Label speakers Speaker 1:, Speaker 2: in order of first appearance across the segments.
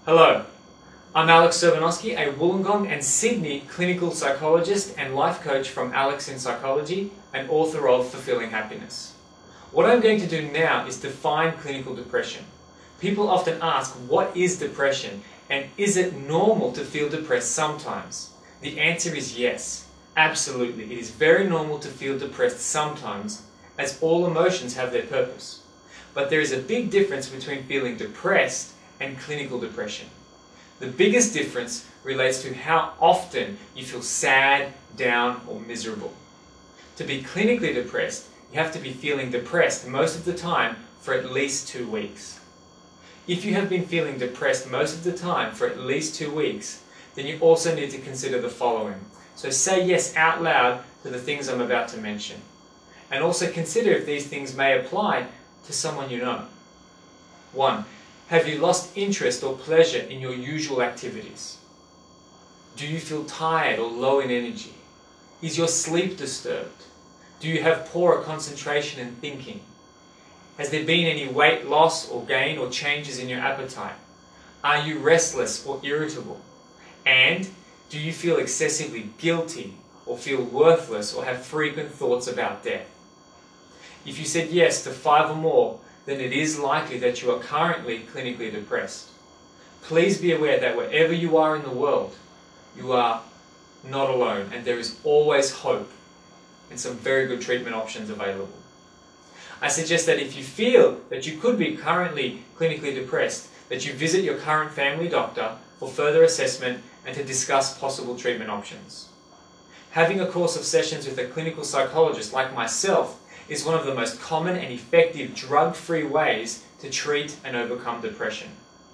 Speaker 1: Hello, I'm Alex Serbanowski, a Wollongong and Sydney clinical psychologist and life coach from Alex in Psychology and author of Fulfilling Happiness. What I'm going to do now is define clinical depression. People often ask, what is depression and is it normal to feel depressed sometimes? The answer is yes, absolutely. It is very normal to feel depressed sometimes, as all emotions have their purpose. But there is a big difference between feeling depressed and clinical depression. The biggest difference relates to how often you feel sad, down, or miserable. To be clinically depressed, you have to be feeling depressed most of the time for at least 2 weeks. If you have been feeling depressed most of the time for at least 2 weeks, then you also need to consider the following. So say yes out loud to the things I'm about to mention. And also consider if these things may apply to someone you know. 1. Have you lost interest or pleasure in your usual activities? Do you feel tired or low in energy? Is your sleep disturbed? Do you have poorer concentration and thinking? Has there been any weight loss or gain or changes in your appetite? Are you restless or irritable? And do you feel excessively guilty or feel worthless or have frequent thoughts about death? If you said yes to 5 or more, then it is likely that you are currently clinically depressed. Please be aware that wherever you are in the world, you are not alone and there is always hope and some very good treatment options available. I suggest that if you feel that you could be currently clinically depressed, that you visit your current family doctor for further assessment and to discuss possible treatment options. Having a course of sessions with a clinical psychologist like myself is one of the most common and effective drug-free ways to treat and overcome depression.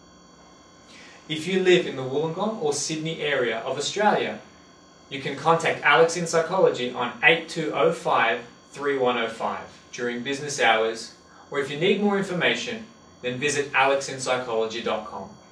Speaker 1: If you live in the Wollongong or Sydney area of Australia, you can contact Alex in Psychology on 8205 3105 during business hours, or if you need more information, then visit alexinpsychology.com.